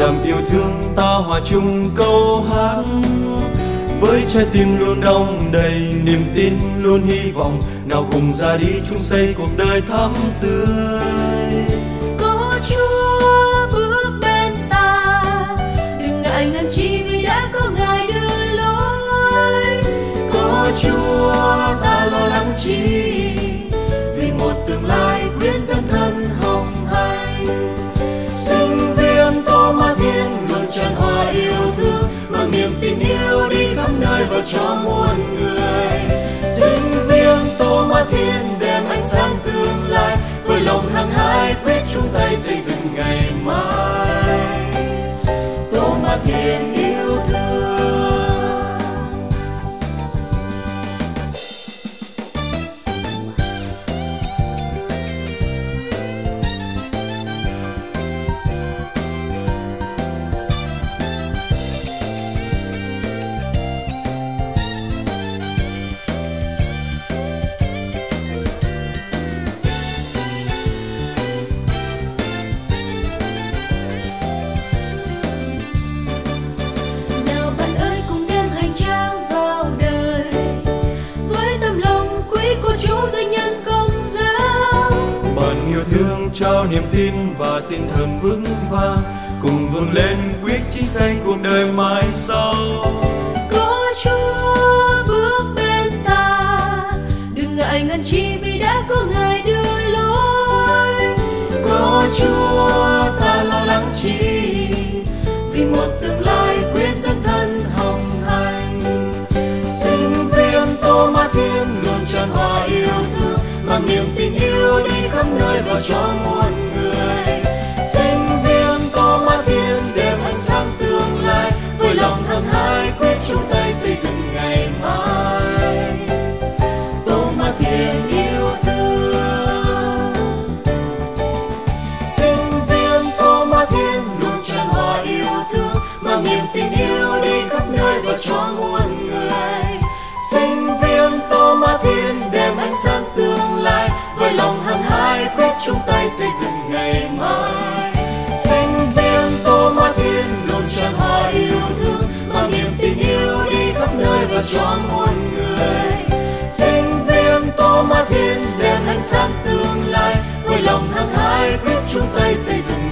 đậm yêu thương ta hòa chung câu hát, với trái tim luôn đong đầy niềm tin luôn hy vọng, nào cùng ra đi chung xây cuộc đời thắm tươi. Có Chúa bước bên ta, đừng ngại ngần chi vì đã có Ngài đưa lối. Có Chúa ta lo lắng chi, vì một tương lai quyết dấn thân hồng hành. Sinh viên Tô-ma Thiên luôn tràn hòa yêu thương, mang niềm tin yêu đi khắp nơi và cho muôn người. Sinh viên Tô-ma Thiên đem ánh sáng tương lai, với lòng hăng hái quyết chung tay xây dựng ngày mai. Tô-ma Thiên yêu thương. Trao niềm tin và tinh thần vững vàng, cùng vươn lên quyết chí xây cuộc đời mai sau. Có Chúa bước bên ta, đừng ngại ngần chi vì đã có Ngài đưa lối. Có Chúa ta lo lắng chi, vì một tương lai quyết dấn thân hồng hành. Sinh viên Tô-ma Thiên luôn tràn hòa yêu thương, mang niềm tin yêu đi khắp nơi và cho muôn người. Sinh viên Tô-ma Thiên đem ánh sáng tương lai, với lòng hăng hái quyết chung tay xây dựng ngày mai. Tô-ma Thiên yêu thương. Sinh viên Tô-ma Thiên luôn tràn hòa yêu thương, mang niềm tin yêu đi khắp nơi và cho muôn người. Sinh viên Tô-ma Thiên đem ánh sáng tương lai, với lòng hăng hái quyết chung tay xây dựng ngày mai. Sinh viên Tô-ma Thiên luôn tràn hòa yêu thương, mang niềm tin yêu đi khắp nơi và cho muôn người. Sinh viên Tô-ma Thiên đem ánh sáng tương lai, với lòng hăng hái quyết chung tay xây dựng